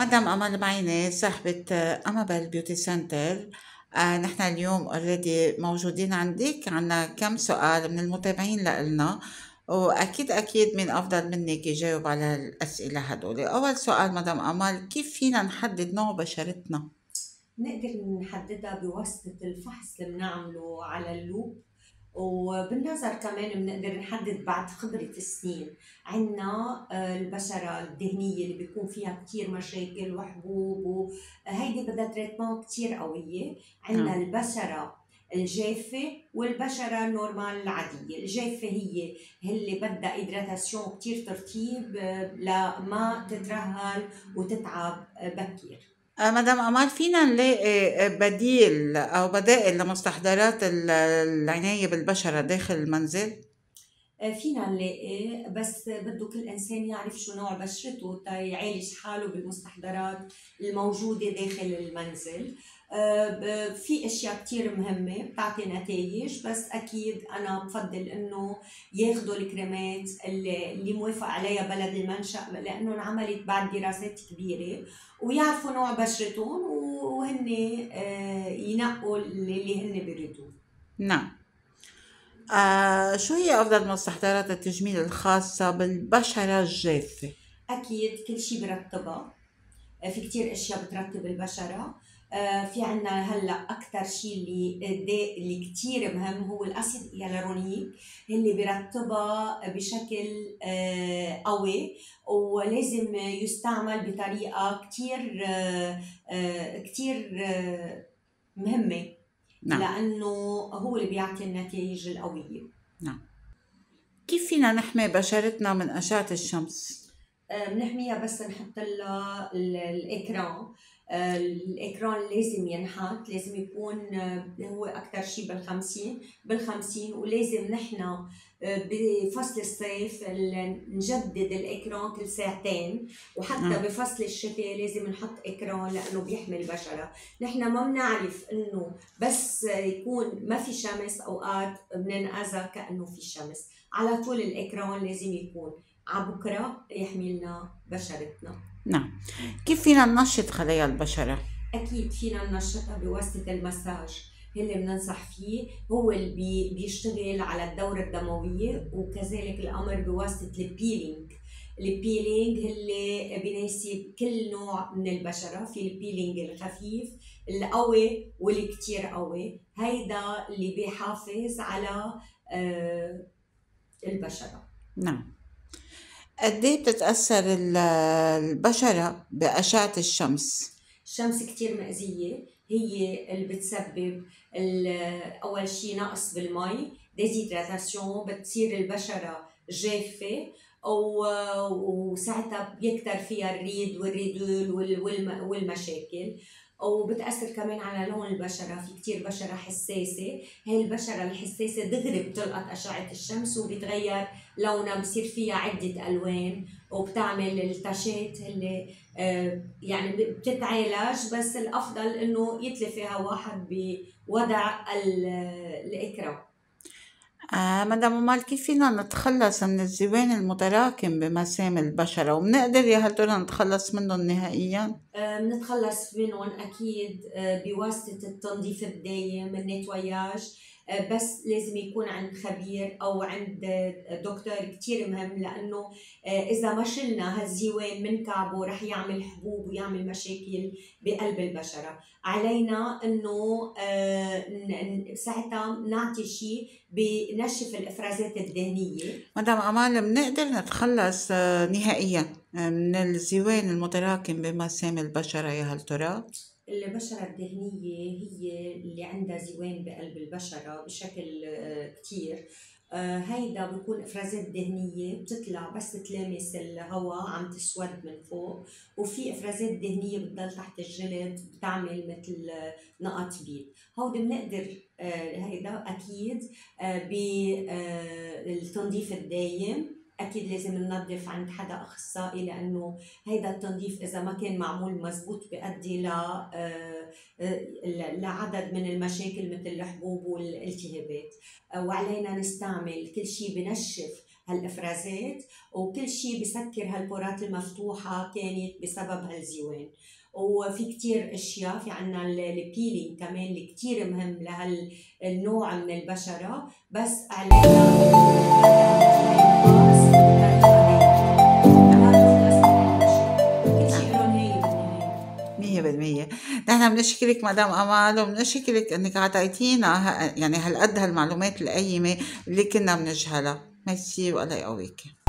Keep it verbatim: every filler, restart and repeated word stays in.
مدام أمل معينة صاحبة أمابل بيوتي سنتر. آه نحن اليوم اوريدي موجودين عندك، عنا كم سؤال من المتابعين لإلنا، وأكيد أكيد مين أفضل منك يجاوب على الأسئلة هدول. أول سؤال مدام أمل، كيف فينا نحدد نوع بشرتنا؟ نقدر نحددها بواسطة الفحص اللي بنعمله على اللوب، وبالنظر كمان بنقدر نحدد بعد خبرة السنين. عنا البشرة الدهنية اللي بيكون فيها كتير مشاكل وحبوب، وهيدي بدها تريتمنت كتير قوية. عنا نعم. البشرة الجافة والبشرة النورمال العادية. الجافة هي اللي بدها إدراتاسيون كتير ترطيب لما تترهل وتتعب بكير. آه مدام أمل، فينا نلاقي بديل أو بدائل لمستحضرات ال- العناية بالبشرة داخل المنزل؟ فينا نلاقي، بس بده كل إنسان يعرف شو نوع بشرته تا يعالج حاله بالمستحضرات الموجودة داخل المنزل. في أشياء كتير مهمة بتعطي نتائج، بس أكيد أنا بفضل إنه ياخدوا الكريمات اللي, اللي موافق عليها بلد المنشأ، لأنه انعملت بعد دراسات كبيرة، ويعرفوا نوع بشرتهم وهن ينقوا اللي هن بيريدوه. نعم. آه شو هي أفضل مستحضرات التجميل الخاصة بالبشرة الجافة؟ أكيد كل شي برطبها. في كتير اشياء بترطب البشره. في عنا هلا اكثر شيء اللي دي اللي كتير مهم هو الاسيد هيالورونيك، اللي بيرطبها بشكل قوي، ولازم يستعمل بطريقه كتير كتير مهمه، نعم. لانه هو اللي بيعطي النتائج القويه. نعم. كيف فينا نحمي بشرتنا من أشعة الشمس؟ بنحميها بس نحط لها الإكران. الإكران لازم ينحط، لازم يكون هو أكتر شي بالخمسين بالخمسين، ولازم نحن بفصل الصيف نجدد الإكران كل ساعتين، وحتى نعم. بفصل الشتاء لازم نحط إكران لأنه بيحمي البشرة. نحن ما بنعرف إنه بس يكون ما في شمس أوقات بننأذى كأنه في شمس. على طول الإكران لازم يكون عبكرة يحمي لنا بشرتنا. نعم. كيف فينا ننشط خلايا البشرة؟ أكيد فينا ننشطها بواسطة المساج اللي بننصح فيه، هو اللي بي بيشتغل على الدورة الدموية، وكذلك الأمر بواسطة البيلينج. البيلينج اللي بيناسب كل نوع من البشرة، في البيلينج الخفيف القوي واللي كتير قوي، هيدا اللي بيحافظ على آه البشرة. نعم. قد ايه بتتأثر ال- البشرة بأشعة الشمس؟ الشمس كتير مأذية، هي اللي بتسبب أول شي نقص بالمي، ديزيدراتاسيون، بتصير البشرة جافة، وساعتها بيكتر فيها الريد والريدول والمشاكل، وبتأثر كمان على لون البشرة. في كتير بشرة حساسة، هاي البشرة الحساسة دغري بتلقط أشعة الشمس وبتغير لونها، بصير فيها عدة ألوان، وبتعمل التاشات اللي يعني بتتعالج، بس الأفضل إنه يتلفها واحد بوضع الإكرام. آه مدام أمال، كيف فينا نتخلص من الزوان المتراكم بمسام البشرة، وبنقدر يا هل ترى نتخلص منهم نهائيا؟ بنتخلص منهم أكيد بواسطة التنظيف الدايم، النتوياج، بس لازم يكون عند خبير أو عند دكتور، كتير مهم، لأنه إذا ما شلنا هالزوان من كعبه رح يعمل حبوب ويعمل مشاكل بقلب البشرة. علينا إنه ساعتها نعطي شيء بنشف الإفرازات الدهنية. مدام أمال، بنقدر نتخلص آه، نهائيا من الزوان المتراكم بمسام البشرة يا هل ترى؟ البشرة الدهنية هي اللي عندها زوان بقلب البشرة بشكل كتير. هيدا بيكون إفرازات دهنية بتطلع بس تلامس الهواء عم تسود من فوق، وفي إفرازات دهنية بتضل تحت الجلد بتعمل مثل نقط بيض. هودي بنقدر هيدا أكيد بالتنظيف الدايم. أكيد لازم ننظف عند حدا أخصائي، لأنه هيدا التنظيف إذا ما كان معمول مزبوط بيؤدي ل لعدد من المشاكل مثل الحبوب والالتهابات. وعلينا نستعمل كل شيء بنشف هالافرازات، وكل شيء بسكر هالبورات المفتوحه كانت بسبب هالزيوان. وفي كتير اشياء، في عنا البيلينج كمان اللي كتير مهم لهالنوع من البشره، بس علاجها مية بالمية. نحن بنشكرك مدام أمال، وبنشكرك إنك عطيتينا يعني هالقد هالمعلومات القيمة اللي كنا بنجهلها. ميرسي والله يقويكي.